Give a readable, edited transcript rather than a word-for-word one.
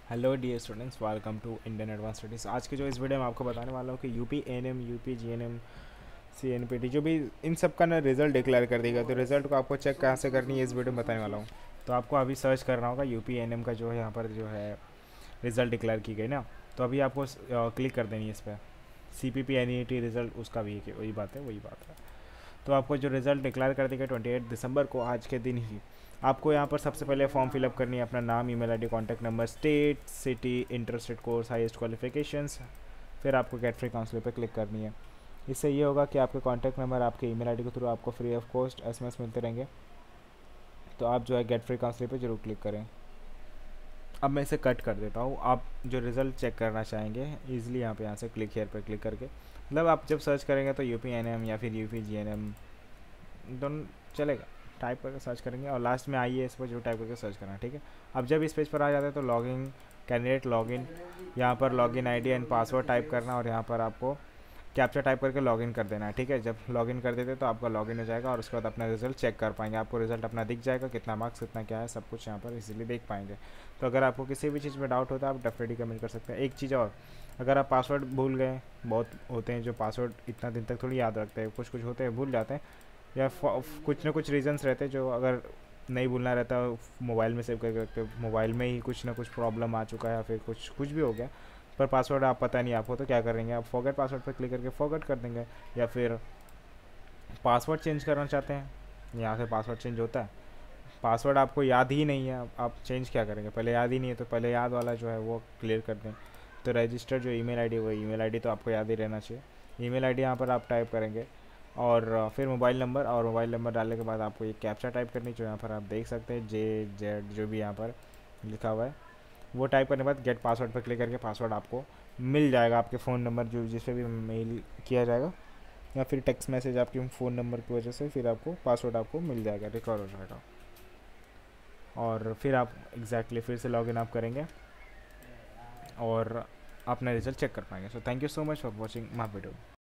Hello dear students, welcome to Indian advance studies. आज के जो इस वीडियो में आपको बताने वाला हूँ कि UP ANM, UP GNM, CNPT जो भी इन सब का ना रिजल्ट डिक्लेयर कर देगा। तो रिजल्ट को आपको चेक कहाँ से करनी है इस वीडियो में बताने वाला हूँ। तो आपको अभी सर्च करना होगा यूपी एएनएम का जो है यहाँ पर जो है रिज़ल्ट डिक्लेयर की गई ना। तो अभी आपको क्लिक कर देनी है इस पर। CPP NET रिजल्ट उसका भी है, वही बात है वही बात है। तो आपको जो रिज़ल्ट डिक्लेयर कर देगा 28 दिसंबर को, आज के दिन ही आपको यहाँ पर सबसे पहले फॉर्म फिलअप करनी है, अपना नाम, email ID, contact number, state, city, interested course, highest qualifications. फिर आपको गेट फ्री काउंसलिंग पे क्लिक करनी है। इससे ये होगा कि आपके कॉन्टैक्ट नंबर, आपके ईमेल आईडी के थ्रू आपको फ्री ऑफ कॉस्ट SMS मिलते रहेंगे। तो आप जो है गेट फ्री काउंसलिंग पे जरूर क्लिक करें। अब मैं इसे कट कर देता हूँ। आप जो रिज़ल्ट चेक करना चाहेंगे ईजिली यहाँ से क्लिक हेयर पर क्लिक करके, मतलब आप जब सर्च करेंगे तो UP NM या फिर UP GNM दोनों चलेगा, टाइप करके सर्च करेंगे और लास्ट में आइए इस पर जो टाइप करके सर्च करना, ठीक है। अब जब इस पेज पर आ जाता है तो लॉगिन, कैंडिडेट लॉगिन, यहाँ पर login ID and password type करना और यहाँ पर आपको कैप्चा टाइप करके लॉगिन कर देना है, ठीक है। जब लॉगिन कर देते तो आपका लॉगिन हो जाएगा और उसके बाद अपना रिजल्ट चेक कर पाएंगे। आपको रिजल्ट अपना दिख जाएगा, कितना मार्क्स, कितना क्या है, सब कुछ यहाँ पर इजीली देख पाएंगे। तो अगर आपको किसी भी चीज़ में डाउट होता है आप डेफिनेटली कमेंट कर सकते हैं। एक चीज़ और, अगर आप पासवर्ड भूल गए, बहुत होते हैं जो पासवर्ड इतना दिन तक थोड़ी याद रखते हैं, कुछ कुछ होते हैं भूल जाते हैं, या कुछ ना कुछ रीजंस रहते हैं जो अगर नहीं भूलना रहता, मोबाइल में सेव करके रखते हो, मोबाइल में ही कुछ ना कुछ प्रॉब्लम आ चुका है या फिर कुछ कुछ भी हो गया, पर पासवर्ड आप पता नहीं आपको, तो क्या करेंगे आप फॉरगेट पासवर्ड पर क्लिक करके फॉरगेट कर देंगे। या फिर पासवर्ड चेंज करना चाहते हैं, यहाँ से पासवर्ड चेंज होता है। पासवर्ड आपको याद ही नहीं है, आप चेंज क्या करेंगे, पहले याद ही नहीं है तो पहले याद वाला जो है वो क्लियर कर दें। तो रजिस्टर जो ईमेल आईडी, वो ईमेल आईडी तो आपको याद ही रहना चाहिए। ईमेल आईडी यहाँ पर आप टाइप करेंगे और फिर मोबाइल नंबर, और मोबाइल नंबर डालने के बाद आपको ये कैप्चा टाइप करनी, जो यहाँ पर आप देख सकते हैं JZ जो भी यहाँ पर लिखा हुआ है, वो टाइप करने के बाद गेट पासवर्ड पर क्लिक करके पासवर्ड आपको मिल जाएगा। आपके फ़ोन नंबर जो जिस पे भी मेल किया जाएगा या फिर टेक्स्ट मैसेज आपके फ़ोन नंबर की वजह से फिर आपको पासवर्ड आपको मिल जाएगा, रिकॉर्ड हो जाएगा। और फिर आप फिर से लॉगिन आप करेंगे और अपना रिजल्ट चेक कर पाएंगे। So thank you so much for watching my video.